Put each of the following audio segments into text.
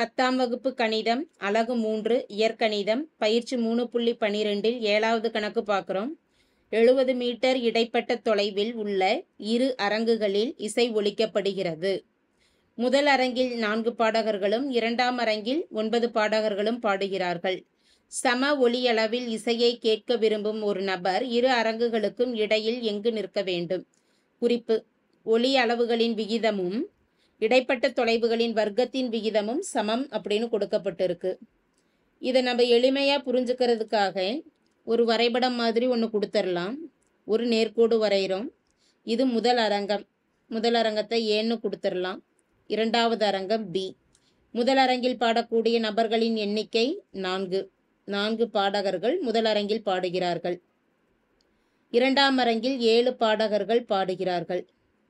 10ஆம் வகுப்பு கணிதம் அலகு 3 இயற்கணிதம் பயிற்சி 3.12 7வது கணக்கு பார்க்குறோம். 70 மீட்டர் இடைப்பட்ட தொலைவில் உள்ள இரு அரங்குகளில் இசை ஒலிக்கப்படுகிறது. முதல் அரங்கில் 4 பாடகர்களும் 2ஆம் அரங்கில் 9 பாடகர்களும் பாடுகிறார்கள். சம ஒலியளவில் இசையை கேட்க விரும்பும் ஒரு நபர் இரு அரங்குகளுக்கும் இடையில் எங்கு நிற்க வேண்டும்? குறிப்பு: ஒலி அளவுகளின் விகிதமும் இடைப்பட்ட தொலைவுகளின் வர்க்கத்தின் விகிதமும் சமம் அப்படின்னு கொடுக்கப்பட்டிருக்கு. இதை நம்ம எளிமையாக புரிஞ்சுக்கிறதுக்காக ஒரு வரைபடம் மாதிரி ஒன்று கொடுத்துடலாம். ஒரு நேர்கோடு வரைகிறோம். இது முதல் அரங்கம். முதல் அரங்கத்தை ஏன்னு கொடுத்துடலாம். இரண்டாவது அரங்கம் பி. முதல் அரங்கில் பாடக்கூடிய நபர்களின் எண்ணிக்கை 4 பாடகர்கள் முதல் அரங்கில் பாடுகிறார்கள். இரண்டாம் அரங்கில் 7 பாடகர்கள் பாடுகிறார்கள்.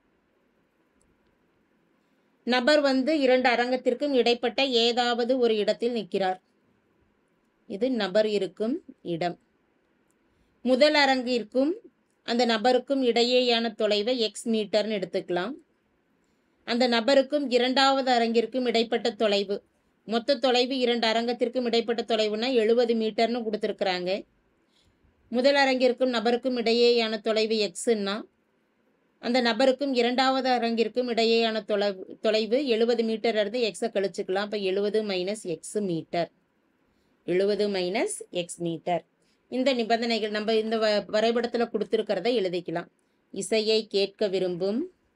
நபர் இரண்டு அரங்கத்திற்கும் இடைப்பட்ட ஏதாவது ஒரு இடத்தில் நிற்கிறார். இது நபர் இருக்கும் இடம். முதல் அரங்கிற்கும் அந்த நபருக்கும் இடையேயான தொலைவை எக்ஸ் மீட்டர்னு எடுத்துக்கலாம். அந்த நபருக்கும் இரண்டாவது அரங்கிற்கும் இடைப்பட்ட தொலைவு, மொத்த தொலைவு இரண்டு அரங்கத்திற்கும் இடைப்பட்ட தொலைவுனா 70 மீட்டர்னு கொடுத்துருக்குறாங்க. முதல் அரங்கிற்கும் நபருக்கும் இடையேயான தொலைவு எக்ஸ்ன்னா அந்த நபருக்கும் இரண்டாவது அரங்கிற்கும் இடையேயான தொலைவு 70 மீட்டர் இருந்து எக்ஸை கழிச்சுக்கலாம். அப்போ 70 minus x metre. 70 minus x metre. இந்த நிபந்தனைகள் நம்ம இந்த வரைபடத்தில் கொடுத்துருக்கிறத எழுதிக்கலாம். இசையை கேட்க விரும்பும்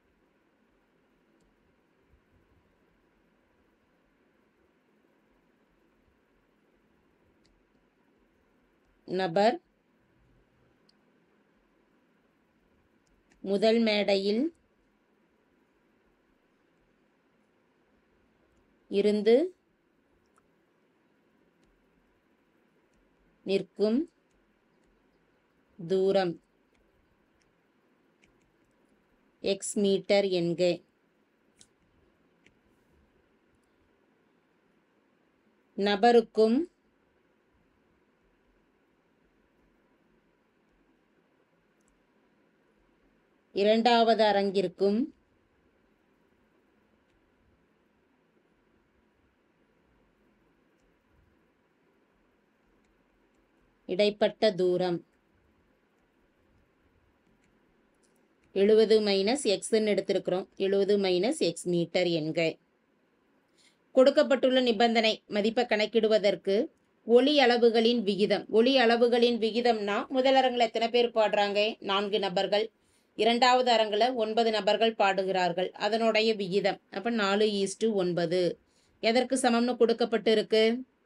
நபர் முதல் மேடையில் இருந்து நிற்கும் தூரம் எக்ஸ் மீட்டர் என்க. நபருக்கும் இரண்டாவது அரங்கிற்கும் இடைப்பட்ட தூரம் 70 மைனஸ் எக்ஸ்ன்னு எடுத்திருக்கிறோம். 70 மைனஸ் எக்ஸ் மீட்டர் என்க. கொடுக்கப்பட்டுள்ள நிபந்தனை மதிப்பை கணக்கிடுவதற்கு ஒலி அளவுகளின் விகிதம். ஒலி அளவுகளின் விகிதம்னா முதல் அரங்கில் எத்தனை பேர் பாடுறாங்க? 4 நபர்கள். இரண்டாவது அரங்கில் 9 நபர்கள் பாடுகிறார்கள். அதனுடைய விகிதம் அப்போ 4:9 எதற்கு சமம்னு கொடுக்கப்பட்டு இருக்கு?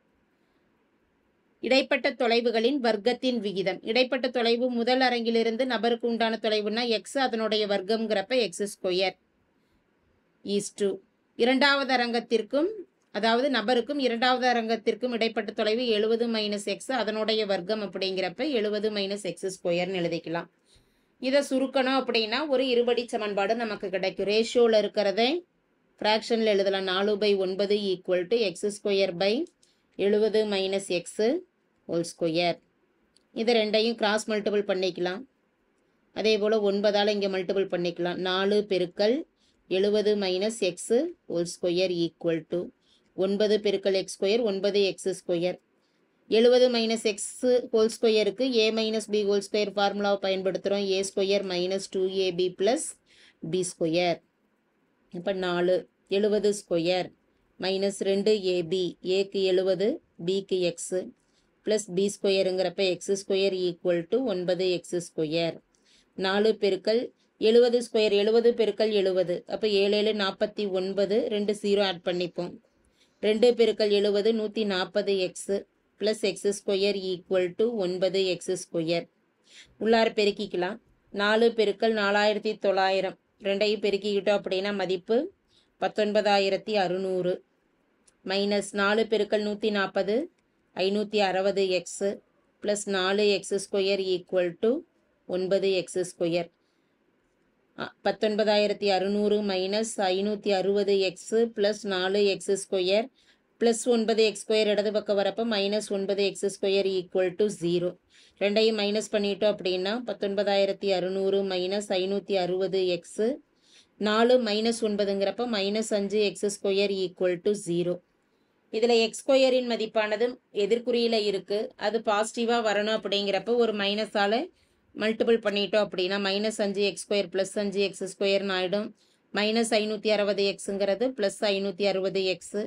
இடைப்பட்ட தொலைவுகளின் வர்க்கத்தின் விகிதம். இடைப்பட்ட தொலைவு முதல் அரங்கிலிருந்து நபருக்கு உண்டான தொலைவுனா எக்ஸ், அதனுடைய வர்க்கம்ங்கிறப்ப எக்ஸ் ஸ்கொயர் ஈஸ்டு இரண்டாவது அரங்கத்திற்கும் அதாவது நபருக்கும் இரண்டாவது அரங்கத்திற்கும் இடைப்பட்ட தொலைவு 70 மைனஸ் எக்ஸ், அதனுடைய வர்க்கம் அப்படிங்கிறப்ப 70 மைனஸ் எக்ஸ் ஸ்கொயர்னு எழுதிக்கலாம். இதை சுருக்கணும் அப்படின்னா ஒரு இருபடி சமன்பாடு நமக்கு கிடைக்கும். ரேஷியோவில் இருக்கிறத ஃப்ராக்ஷனில் எழுதலாம். 4/9 equal to x square by 70 minus x whole square. இது ரெண்டையும் கிராஸ் மல்டிபிள் பண்ணிக்கலாம். அதே போல் 9ஆல் இங்கே மல்டிபிள் பண்ணிக்கலாம். 4 பெருக்கல் 70 minus x whole square equal to 9 பெருக்கல் x square 9 x square. 70 minus x whole ஸ்கொயருக்கு a minus b whole square ஃபார்முலாவை பயன்படுத்துகிறோம். A square minus 2ab plus b square. இப்போ 4 70 ஸ்கொயர் மைனஸ் 2ab, ஏக்கு 70 பிக்கு எக்ஸு ப்ளஸ் பி ஸ்கொயருங்கிறப்ப x square equal to 9 x square. 4 பெருக்கல் 70 square 70 பெருக்கல் 70 அப்போ 7 49, 2 0 ஆட் பண்ணிப்போம். 2 பெருக்கல் 70 140 x plus x square equal to 9 x square. உள்ளார பெருக்கிக்கலாம். 4 பெருக்கல் 4900 ரெண்டையும் பெருக்கிக்கிட்டோம் அப்படின்னா மதிப்பு 19600 மைனஸ் 4 பெருக்கல் 140 560 x plus 4 x square equal to 9 x square. 19600 minus 560 x plus 4 x square plus 9 x square இடது பக்கம் வரப்போ minus 9 x square equal to 0. ரெண்டையும் மைனஸ் பண்ணிட்டோம் அப்படின்னா 19600 மைனஸ் 560 எக்ஸு 4 மைனஸ் 9ங்கிறப்ப minus 5 x square equal to 0. இதில் X ஸ்கொயரின் மதிப்பானது எதிர்குறியில் இருக்குது, அது பாசிட்டிவாக வரணும். அப்படிங்கிறப்ப ஒரு மைனஸால் மல்டிபிள் பண்ணிட்டோம் அப்படின்னா -5 எக்ஸ் ஸ்கொயர் ப்ளஸ் 5 எக்ஸ் ஸ்கொயர்னு ஆகிடும். -560 எக்ஸுங்கிறது ப்ளஸ் 560 எக்ஸு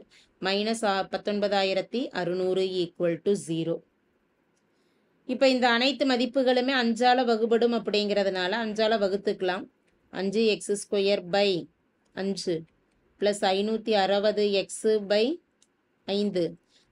-19,600 = 0. இப்போ இந்த அனைத்து மதிப்புகளுமே 5ஆல் வகுபடும் அப்படிங்கிறதுனால 5ஆல் வகுத்துக்கலாம். 5 x square by 5 plus 560 x by 5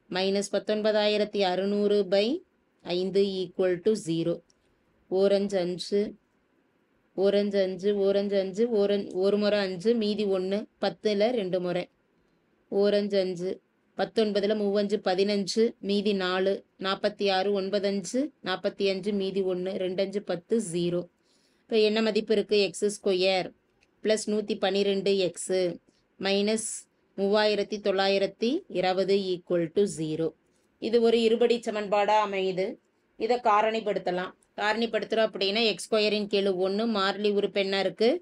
-19,600 by 5 = 0. ஓரஞ்சு 5 ஓரஞ்சு 5 ஓரஞ்சு 5 ஒரு முறை 5 மீதி 1 10ல் 2 முறை ஓரஞ்சு 5 19ல் 3 5 15 மீதி 4 46 9 45 மீதி 1 2 10 0. இப்போ என்ன மதிப்பு இருக்குது? X square plus 112 x minus 3920 = 0. இது ஒரு இருபடி சமன்பாடாக அமையுது. இதை காரணிப்படுத்தலாம். காரணிப்படுத்துகிறோம் அப்படின்னா எக்ஸ் ஸ்கொயரின் கீழ் 1 மாறிலி உறுப்பு என்ன இருக்குது?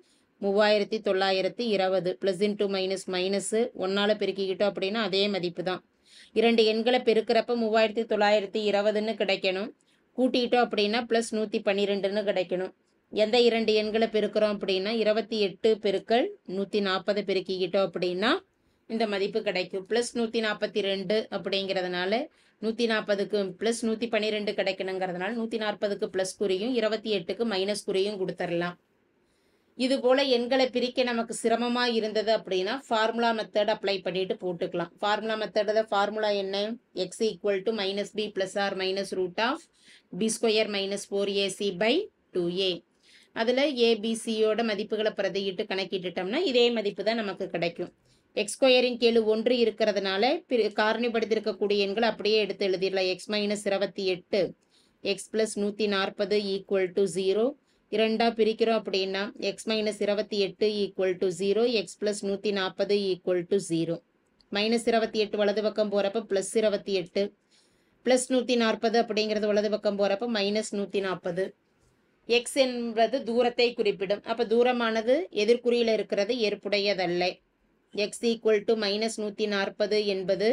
3920 ப்ளஸ் இன்ட்டு மைனஸ் மைனஸு 1ஆல் பெருக்கிக்கிட்டோம் அப்படின்னா அதே மதிப்பு தான். இரண்டு எண்களை பெருக்கிறப்ப 3920ன்னு கிடைக்கணும். கூட்டிக்கிட்டோம் அப்படின்னா ப்ளஸ் 112ன்னு கிடைக்கணும். எந்த இரண்டு எண்களை பெருக்கிறோம் அப்படின்னா 28 பெருக்கல் 140 பெருக்கிக்கிட்டோம் அப்படின்னா இந்த மதிப்பு கிடைக்கும். ப்ளஸ் 142 அப்படிங்கிறதுனால 140க்கு ப்ளஸ் 112 கிடைக்கணுங்கிறதுனால 140க்கு ப்ளஸ் குறியும் 28க்கு மைனஸ் குறியும் கொடுத்துடலாம். இது போல் எண்களை பிரிக்க நமக்கு சிரமமாக இருந்தது அப்படின்னா ஃபார்முலா மெத்தட் அப்ளை பண்ணிட்டு போட்டுக்கலாம். ஃபார்முலா மெத்தடில் ஃபார்முலா என்ன? X equal to -b plus or minus root of b² - 4ac/2a. அதில் ஏபிசியோட மதிப்புகளை பிரதியிட்டு கணக்கிட்டுட்டோம்னா இதே மதிப்பு தான் நமக்கு கிடைக்கும். எக்ஸ் ஸ்கொயரின் கீழ் 1 இருக்கிறதுனால காரணிப்படுத்தியிருக்கக்கூடிய எண்களை அப்படியே எடுத்து எழுதிடலாம். X -28 x plus 140 = 0. இரண்டாக பிரிக்கிறோம் அப்படின்னா எக்ஸ் -28 = 0 எக்ஸ் ப்ளஸ் 140 = 0. -28 வலது பக்கம் போகிறப்ப ப்ளஸ் 28 ப்ளஸ் 140 அப்படிங்கிறது வலது பக்கம் போகிறப்ப -140. எக்ஸ் என்பது தூரத்தை குறிப்பிடும். அப்போ தூரமானது எதிர்குறியில் இருக்கிறது ஏற்புடையதல்ல. எக்ஸ் ஈக்குவல் டு -140 என்பது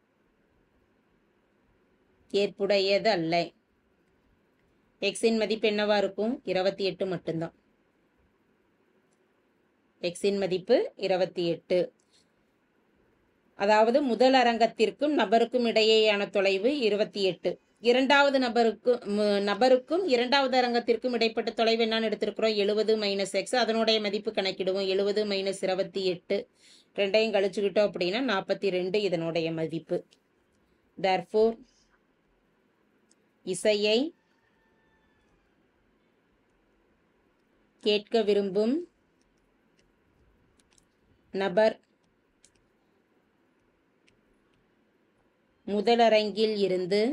ஏற்புடையது அல்ல. எக்ஸின் மதிப்பு என்னவா இருக்கும்? 28 மட்டும்தான். எக்ஸின் மதிப்பு 28. அதாவது முதல் அரங்கத்திற்கும் நபருக்கும் இடையேயான தொலைவு 28. இரண்டாவது நபருக்கும் இரண்டாவது அரங்கத்திற்கும் இடைப்பட்ட தொலைவு என்னன்னு எடுத்திருக்கிறோம்? 70 - எக்ஸ். அதனுடைய மதிப்பு கணக்கிடுவோம். 70 - 28 ரெண்டையும் கழிச்சுக்கிட்டோம் அப்படின்னா 42 இதனுடைய மதிப்பு. therefore இசையை கேட்க விரும்பும் நபர் முதலரங்கில் இருந்து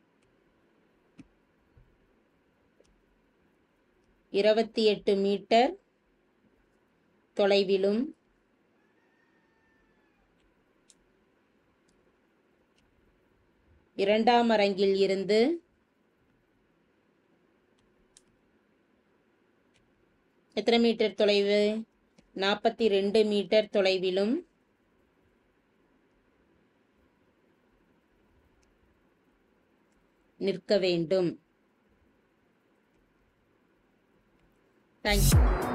28 மீட்டர் தொலைவிலும் இரண்டாம் அரங்கில் இருந்து 8 மீட்டர் தொலைவு? 42 மீட்டர் தொலைவிலும் நிற்க வேண்டும். தேங்க்யூ.